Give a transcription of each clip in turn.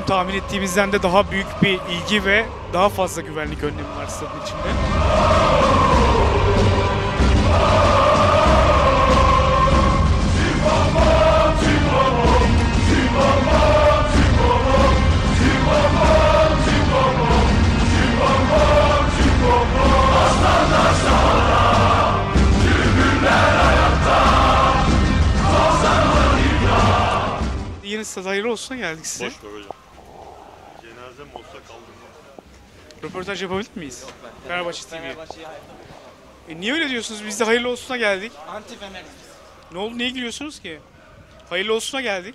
tahmin ettiğimizden de daha büyük bir ilgi ve daha fazla güvenlik önlemi var stadın içinde. Yeni stad hayırlı olsun geldik size. Boş ver hocam. Cenazem olsa kaldırmam. Röportaj yapabilir miyiz? Fenerbahçe TV. Niye öyle diyorsunuz? Biz de hayırlı olsuna geldik. Anti Fener'iz. Ne oldu? Niye gülüyorsunuz ki? Hayırlı olsuna geldik.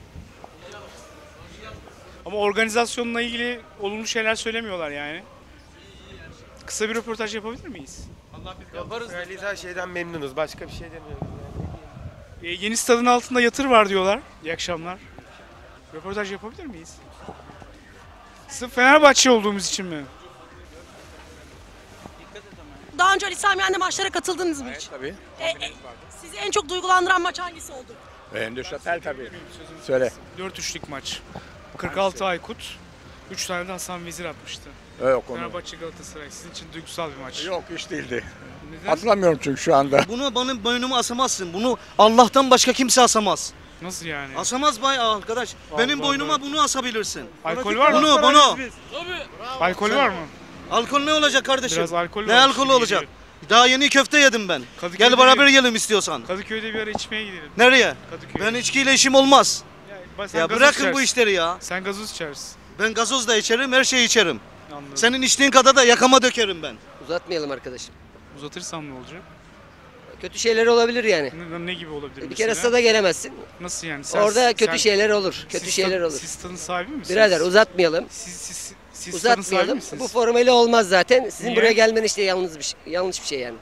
Ama organizasyonla ilgili olumlu şeyler söylemiyorlar yani. Kısa bir röportaj yapabilir miyiz? Yaparız. Öyleyiz, her şeyden memnunuz. Başka bir şey demiyoruz. Yeni stadın altında yatır var diyorlar. İyi akşamlar. Röportaj yapabilir miyiz? Sırf Fenerbahçe olduğumuz için mi? Daha önce Ali Sami Yen'de maçlara katıldınız mı hiç? Tabii. Sizi en çok duygulandıran maç hangisi oldu? Endüstriyel tabii. Söyle. 4-3'lük maç. 46 Aykut. 3 tane de Hasan Vezir atmıştı. Yok onu. Fenerbahçe Galatasaray sizin için duygusal bir maç. Yok hiç değildi. Neden? Hatırlamıyorum çünkü şu anda. Bunu benim boynuma asamazsın. Bunu Allah'tan başka kimse asamaz. Nasıl yani? Asamaz bay arkadaş. Benim boynuma bunu asabilirsin. Alkol var mı? Bunu. Alkol var mı? Alkol ne olacak kardeşim? Biraz alkol Ne var alkol şimdi olacak? geliyor. Daha yeni köfte yedim ben. Kadıköy'de Gel beraber bir- yiyelim istiyorsan. Kadıköy'de bir ara içmeye gidelim. Nereye? Kadıköy'e. Ben içkiyle işim olmaz. Sen Ya gazoz bırakın bu içersin. işleri ya. Sen gazoz içersin. Ben gazoz da içerim, her şeyi içerim. Anladım. Senin içtiğin kadar da yakama dökerim ben. Uzatmayalım arkadaşım. Uzatırsam ne olacak? Kötü şeyler olabilir yani. Ne gibi olabilir Bir kere mesela? stada gelemezsin. Nasıl yani? Orada kötü şeyler olur. Kötü şeyler olur. Siz stadın sahibi misiniz? Birader uzatmayalım. Siz stadın sahibi Uzatmayalım. misiniz? Bu formeli olmaz zaten. Sizin Niye? buraya gelmen işte yanlış bir şey yani.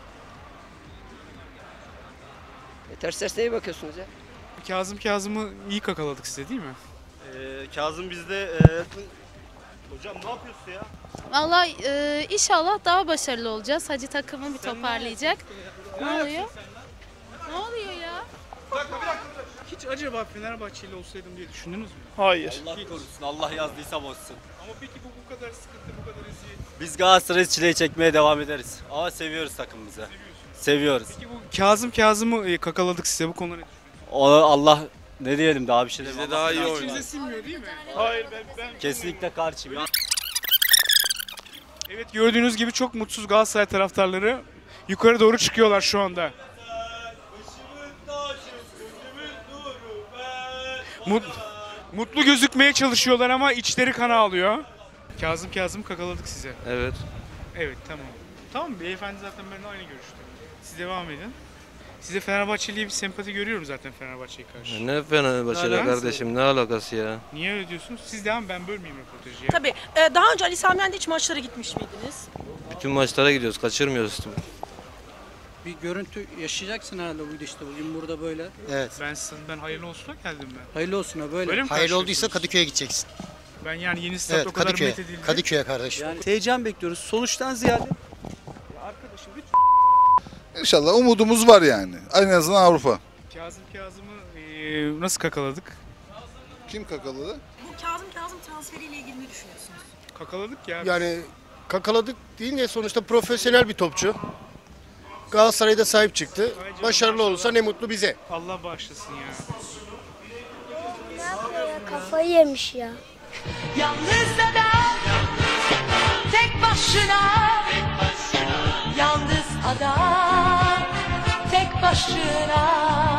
Ters neye bakıyorsunuz ya? Kazım'ı iyi kakaladık size değil mi? Kazım bizde... Hocam ne yapıyorsun ya? Vallahi inşallah daha başarılı olacağız. Hacı takımı bir toparlayacak. Ne oluyor? Ne oluyor ya? Hiç acaba Fenerbahçeli olsaydım diye düşündünüz mü? Hayır. Allah korusun, Allah yazdıysa bozsun. Ama peki bu kadar sıkıntı, bu kadar eziyet. Biz Galatasaray çileyi çekmeye devam ederiz. Ama seviyoruz takımımızı. Seviyoruz. Peki bu Kazım'ı kakaladık size, bu konuda ne düşünüyorsunuz? Allah ne diyelim, daha bir şey demiyorum. Bize daha iyi oynar. İçinize sinmiyor değil mi? Hayır ben Kesinlikle karşıyım. Ya. Evet, gördüğünüz gibi çok mutsuz Galatasaray taraftarları yukarı doğru çıkıyorlar şu anda. Mutlu gözükmeye çalışıyorlar ama içleri kana alıyor. Kazım kakaladık size. Evet. Evet, tamam. Tamam, beyefendi zaten benimle aynı görüşte. Siz devam edin. Size Fenerbahçeli'ye bir sempati görüyorum zaten Fenerbahçe'ye karşı. Ne Fenerbahçe'yle Alakası. kardeşim, ne alakası ya? Niye öyle diyorsunuz? Siz devam, ben bölmeyeyim röportajı ya. Tabii. Daha önce Ali Sami Yen'de hiç maçlara gitmiş miydiniz? Bütün maçlara gidiyoruz, kaçırmıyoruz. Bir görüntü yaşayacaksın herhalde bu işte bugün burada böyle. Evet. Ben hayırlı olsuna geldim ben. Hayırlı olsun ha böyle. Böyle mi Hayırlı olduysa karşılıyorsunuz? Kadıköy'e gideceksin. Ben yani yeni stat o kadar methedildi. Kadıköy'e kardeşim. Yani heyecan bekliyoruz. Sonuçtan ziyade İnşallah umudumuz var yani. En azından Avrupa. Kazım'ı nasıl kakaladık? Kim kakaladı? Bu Kazım transferiyle ilgili ne düşünüyorsunuz? Kakaladık ya. Yani kakaladık deyince sonuçta profesyonel bir topçu. Galatasaray'da sahip çıktı. Başarılı olursa ne mutlu bize. Allah bağışlasın ya. Ne yapıyor ya? Kafayı yemiş ya. Yalnız adam, tek başına, yalnız adam, tek başına.